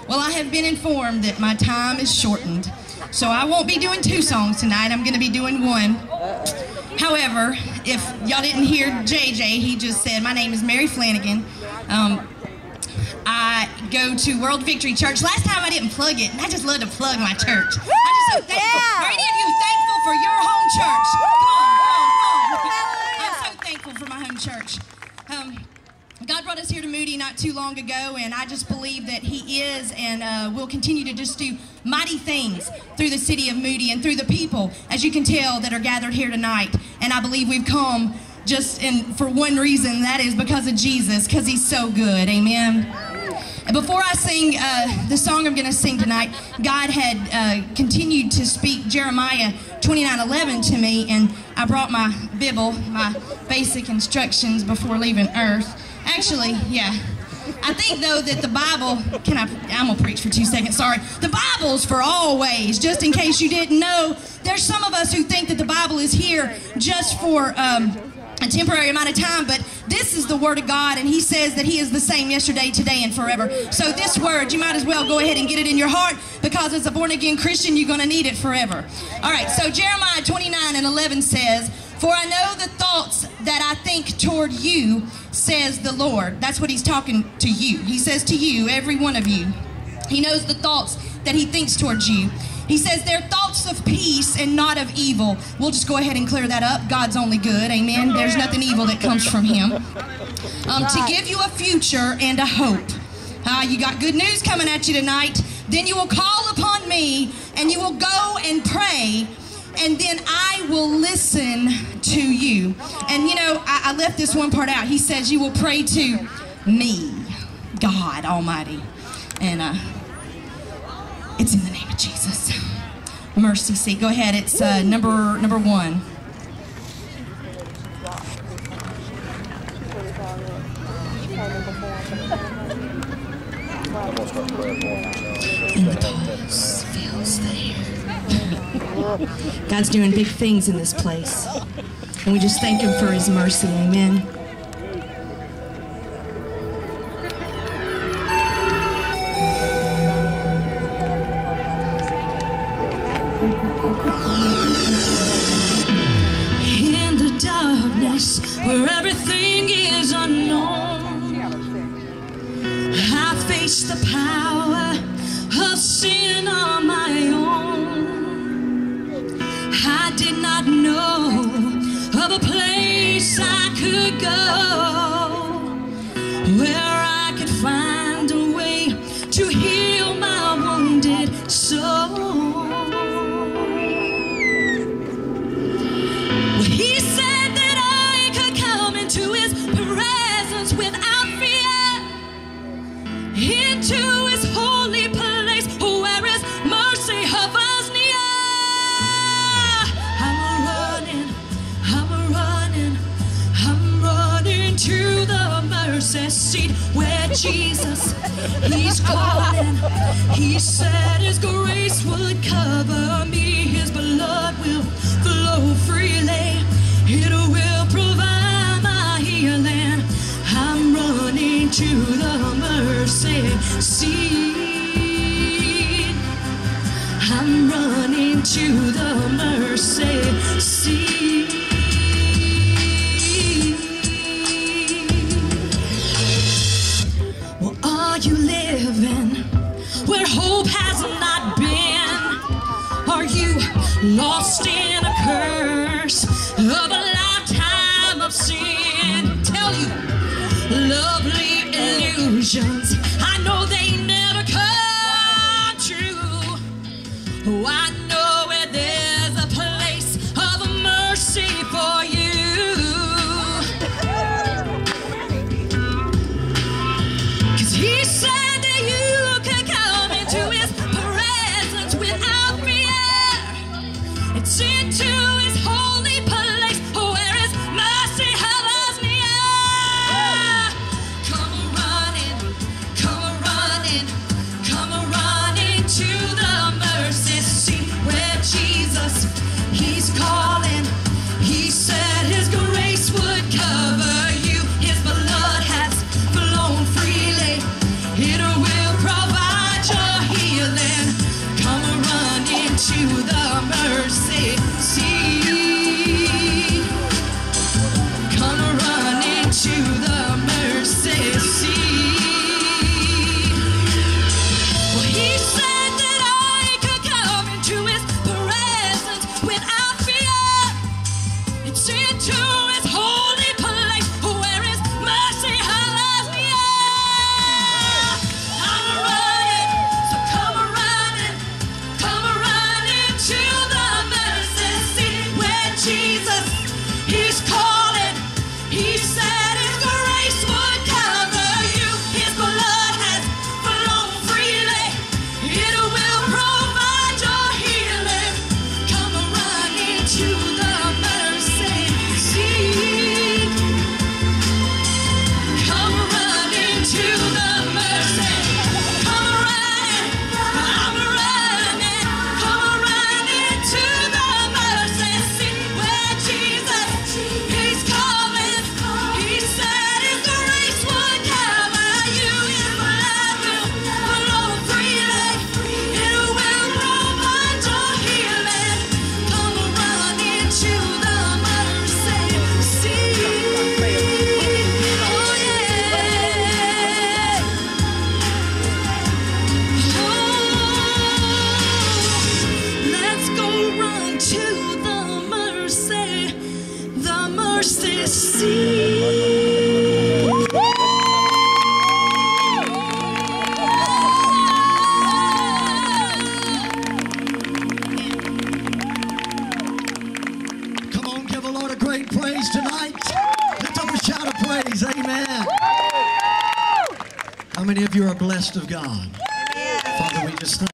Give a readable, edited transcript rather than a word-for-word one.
Well, I have been informed that my time is shortened, so I won't be doing 2 songs tonight. I'm going to be doing 1. However, if y'all didn't hear JJ, he just said, my name is Mary Flanagan. I go to World Victory Church. Last time I didn't plug it, and I just love to plug my church. I'm just so thankful. Are any of you thankful for your home church? Come on. I'm so thankful for my home church. God brought us here to Moody not too long ago, and I just believe that He is and will continue to just do mighty things through the city of Moody and through the people, as you can tell, that are gathered here tonight. And I believe we've come just for one reason, that is because of Jesus, because He's so good. Amen. And before I sing the song I'm going to sing tonight, God had continued to speak Jeremiah 29:11 to me, and I brought my Bible, my basic instructions before leaving earth. Actually, yeah. I think, though, that the Bible, I'm going to preach for 2 seconds, sorry. The Bible's for always, just in case you didn't know. There's some of us who think that the Bible is here just for a temporary amount of time, but this is the Word of God, and He says that He is the same yesterday, today, and forever. So this Word, you might as well go ahead and get it in your heart, because as a born-again Christian, you're going to need it forever. All right, so Jeremiah 29:11 says, "For I know the thoughts that I think toward you, says the Lord." That's what He's talking to you. He says to you, every one of you. He knows the thoughts that He thinks towards you. He says they're thoughts of peace and not of evil. We'll just go ahead and clear that up. God's only good, amen? There's nothing evil that comes from Him. To give you a future and a hope. You got good news coming at you tonight. Then you will call upon me, and you will go and pray, and then I will listen to you. And you know, I left this one part out. He says you will pray to me, God Almighty. And it's in the name of Jesus. Mercy seat. Go ahead. It's number 1. And the pulse feels there. God's doing big things in this place. And we just thank Him for His mercy. Amen. In the darkness where everything is unknown, I face the power of sin on my own. I did not know of a place I could go where I could find a way to heal my wounded soul. He said that I could come into His presence without fear, into His holy place where His mercy hovers near. I'm running to the mercy seat where Jesus, He's calling. He said His grace would cover me, His blood will flow freely, it will provide my healing. I'm running to the mercy seat. I'm running to the mercy seat. Well, are you living where hope has not been? Are you lost in a curse of a lifetime of sin? Tell you, lovely illusions, I know they never come true. Oh, I know where there's a place of mercy for you. 'Cause He said that you could come into His presence without fear. It's into His holy place where His mercy hovers near. Come running to the mercy seat. blessed of God. Father, we just thank